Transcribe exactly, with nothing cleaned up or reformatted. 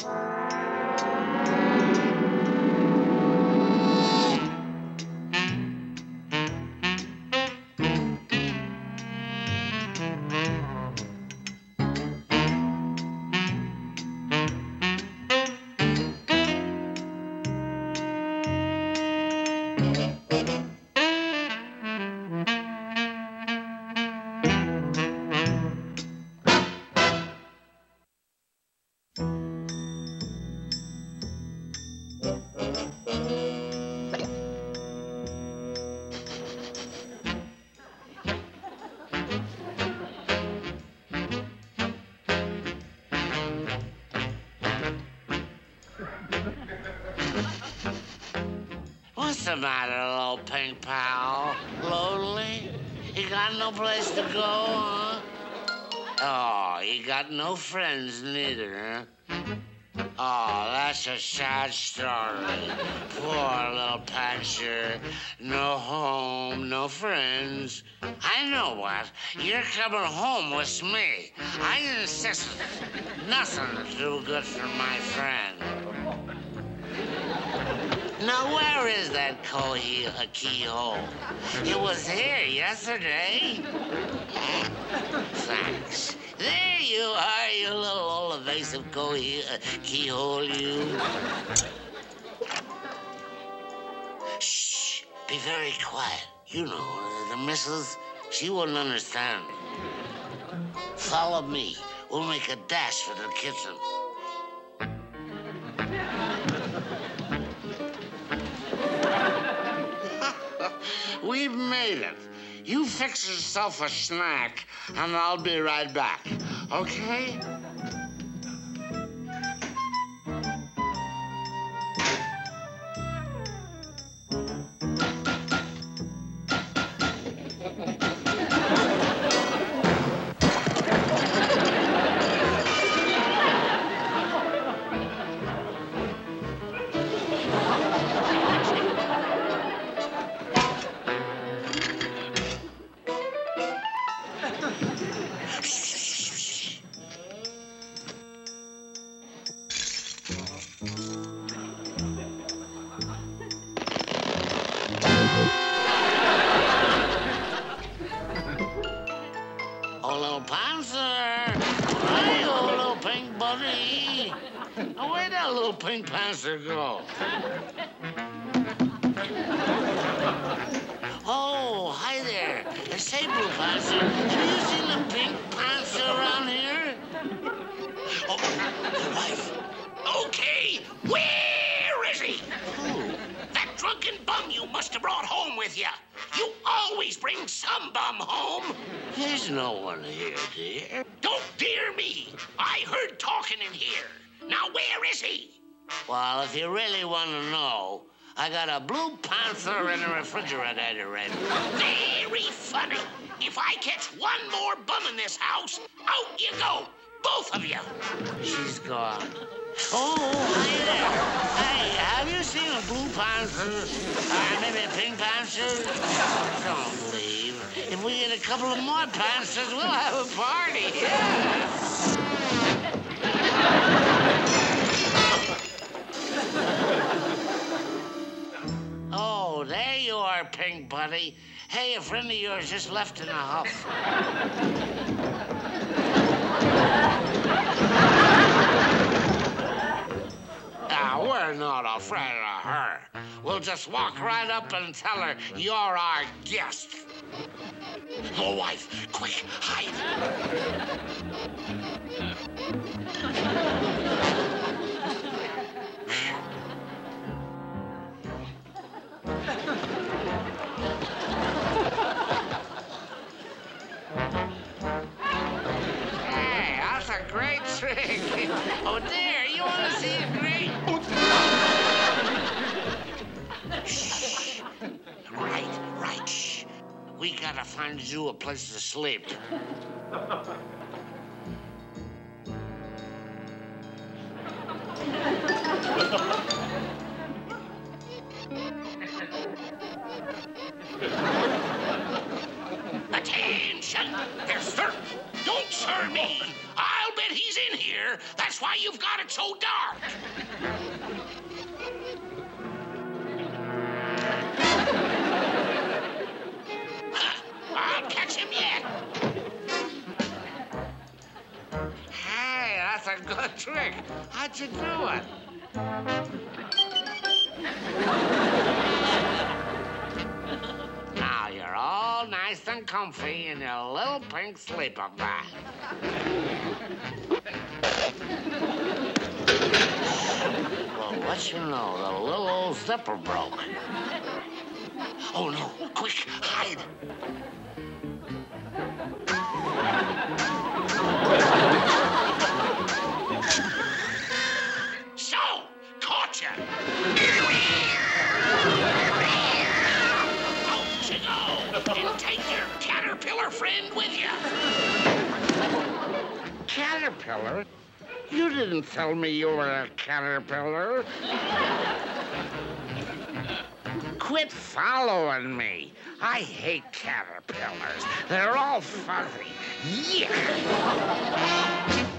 What's the matter, little pink pal? Lonely? You got no place to go, huh? Oh, you got no friends neither, huh? Oh, that's a sad story. Poor little Panther. No home, no friends. I know what. You're coming home with me. I insist. Nothing too good for my friend. Now, where is that key keyhole? It was here yesterday. Thanks. There you are, you little old evasive key keyhole, you. Shh, be very quiet. You know, the missus, she wouldn't understand. Follow me. We'll make a dash for the kitchen. We've made it. You fix yourself a snack, and I'll be right back, okay? Oh, little Panther. Hey, oh, little pink buddy. Oh, where'd that little pink Panther go? Oh, hi there. Say, Blue Panther, have you seen a pink Panther around here? Oh, your wife. Okay, where is he? Who? That drunken bum you must have brought home with you. You always bring some bum home. There's no one here, dear. Don't dear me. I heard talking in here. Now, where is he? Well, if you really want to know, I got a Blue Panther in the refrigerator ready. Very funny. If I catch one more bum in this house, out you go. Both of you. She's gone. Oh, hi there. Hey, have you seen a Blue Panther? Or maybe a Pink Panther? Don't leave. If we get a couple of more Panthers, we'll have a party. Yeah. Oh, there you are, Pink Buddy. Hey, a friend of yours just left in a huff. Now, we're not afraid of her. We'll just walk right up and tell her you're our guest. Oh, wife, quick, hide. Hey, that's a great trick. Oh, dear, you want to see a great... Shh. Right, right, shh. We gotta find you a place to sleep. Attention! There's Sir. Don't sir me. I'll bet he's in in here. That's why you've got it so dark. Huh, I'll catch him yet. Hey, that's a good trick. How'd you do it? Now you're all nice and comfy in your little pink sleeper bag. Well, what you know, the little old zipper broke. Oh, no, quick, hide. So, caught ya. Out you go, and take your caterpillar friend with you. Caterpillar? You didn't tell me you were a caterpillar. Quit following me. I hate caterpillars. They're all fuzzy. Yuck!